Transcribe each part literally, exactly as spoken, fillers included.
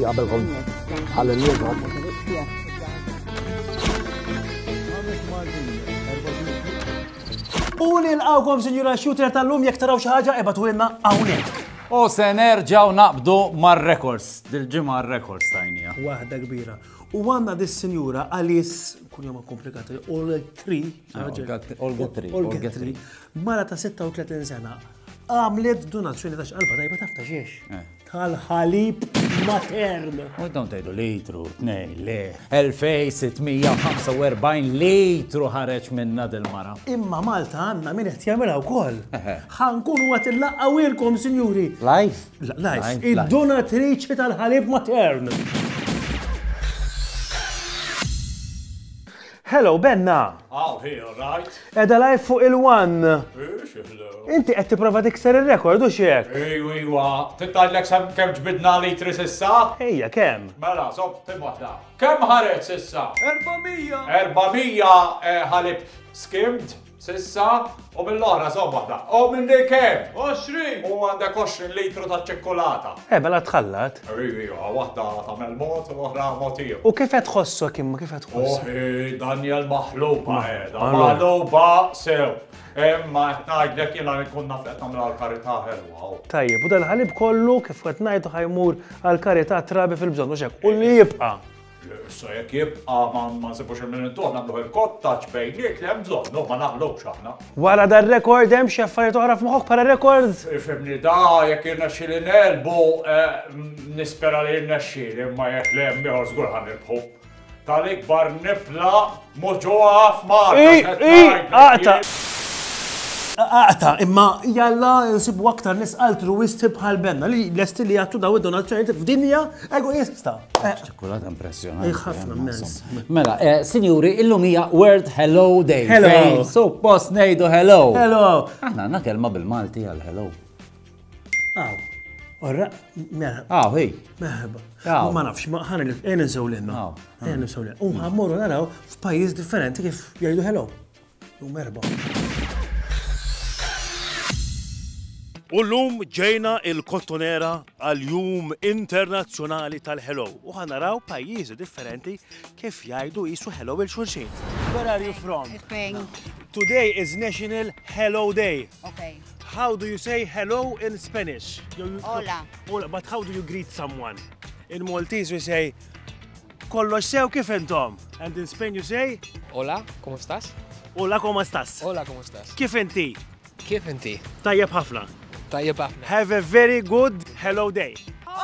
mija qabelkom ħalli U nilqawkom, Sinjura Shooter tal-lum, jekk taraw xi ħaġa ebatu ilna hawnhekk. U se nerġgħu naqbdu mar-records, dil-ġimgħa r-records tajnija. Waħda kbira. U għandna dis-sinjura Alice, kun jomma komplikata, Olgetri. Olgetri. Mara ta' sitta u tletin sena. Għamlet donazzjoni ta' xqalba tajba tafta xiex. Tal-ħalib matern. U dawn tgħidu litru, tnej, le, elfej sittmija u ħamsa u erbgħin litru ħareġ minna dil-mara. Imma Malta għandna min qed jagħmilha wkoll. Ħankunu qed illaqgħuilkom, sinjuri. Live? Live. Id-donatriċi tal-ħalib matern. Hello, Benna. Oh, here, right. Edha live fuq il-one. Ix, hello. Inti qed tipprova tikser ir-rekord u x'hekk? Ejwa, ejwa. Titgħidlek sam kemm ġbidna litri sissa? Ejja, kemm? Mela, sob tim waħda. Kemm ħareġ sissa? erbamija. erbamija ħalib skimmed sissa u mill-oħra sob waħda. U minn dik kemm? għoxrin. U għandek għoxrin litru ta' ċikkolata. Eh, mela tħallat. Ejwa, waħda tagħmel mod u l-oħra mogħtiju. U kif qed tħossok imma kif qed tħossok? Oh, Daniel maħluba qiegħda, maħluba sew. Imma qed ngħidlek jiena nkun naf qed nagħmel għall-karità ħelwa. Tajjeb, u dal-ħalib kollu kif qed ngħidu ħajmur għall-karità trabi fil-bżonn u x'hekk. U li jibqa'. Issa jekk jibqa' ma nsibux il-minutuħ nagħmlu il-kottaġġ bejniek li hemm bżonn, no ma naħlux aħna. Wara dar-rekord hemm xi affarijiet oħra f'moħħok bħala rekord? Ifhimni da jekk irnexxieli nelbu nispera li jirnexxieli imma jekk le hemm ieħor żgur ħanibħu. Tal-ikbar nibla mhux ġewwa f'Malta. Aqta, imma jalla nsibu aktar nis altruisti bħal Benna li lesti li jagħtu daw id-donazzjoni f'dinja egoista. Ċokolata impressjonanti. Ħafna mens. Mela, sinjuri, illum hija World Hello Day. Hello. Suppost ngħidu hello. Hello. Aħna għandna kelma bil-Malti għal hello. Aw. Orra, merħba. Aw, hej. Merħba. Aw. Ma nafx, ma ħana li ejn insew lilna. Ejn insew lilna. U ħammorru naraw f'pajjiż differenti kif jgħidu hello. U merħba. U llum ġejna il-kottonera għal-Jum Internazzjonali tal-Hello. U ħanaraw pajjiżi differenti kif jgħidu jisu hello il-xulxin. Where are you from? Spain. Today is National Hello Day. Okay. How do you say hello in Spanish? Hola. Hola, but how do you greet someone? In Maltese we say kollox sew kif intom. And in Spain you say Hola, ¿cómo estás? Hola, ¿cómo estás? Hola, ¿cómo estás? Kif inti? Kif inti? Tajjeb ħafna. Tajjeb ħafna. Have a very good hello day.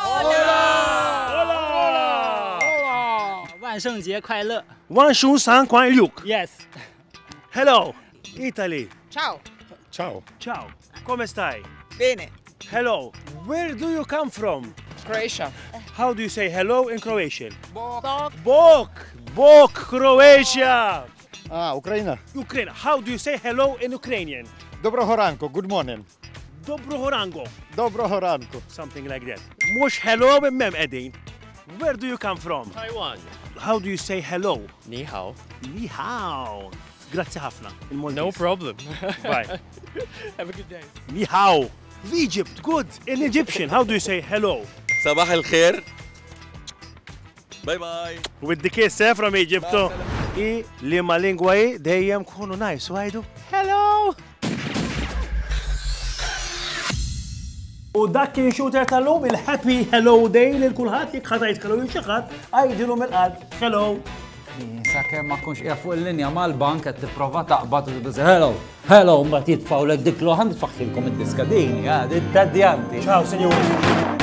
万圣节快乐 Wan xun san kwan ljuk. Yes. Hello. Italy. Ciao. Ciao. Ciao. Come stai? Bene. Hello. Where do you come from? Croatia. How do you say hello in Croatian? Bok. Bok. Bok, Croatia. Ah, Ukraina. Ukraine. How do you say hello in Ukrainian? Доброго ранку, good morning. Dobroho rango. Доброго ранку. Something like that. Mux hello mem edin. Where do you come from? Taiwan. How do you say hello? Ni hao. Ni hao. Grazie ħafna. No problem. Bye. Have a good day. Ni hao. Egypt, good. In Egyptian, how do you say hello? صباح الخير. Bye bye. With the kiss eh, from Egypt. I li ma lingwa i dejjem kunu nice, wajdu? Hello! U dak kien Shooter tal-lum il-Happy Hello Day li l-kulħat jek ħatajt kellu jinxaħat għajdilu mill-qalb. Hello! Sakemm ma tkunx qiegħed fuq il-linja mal-bank qed tipprova taqbad u tibża hello, hello, mbagħad jitfgħu lek dik l-oħra tfaħħilkom id-diska din, ja, id-tadjanti. Ciao, signori.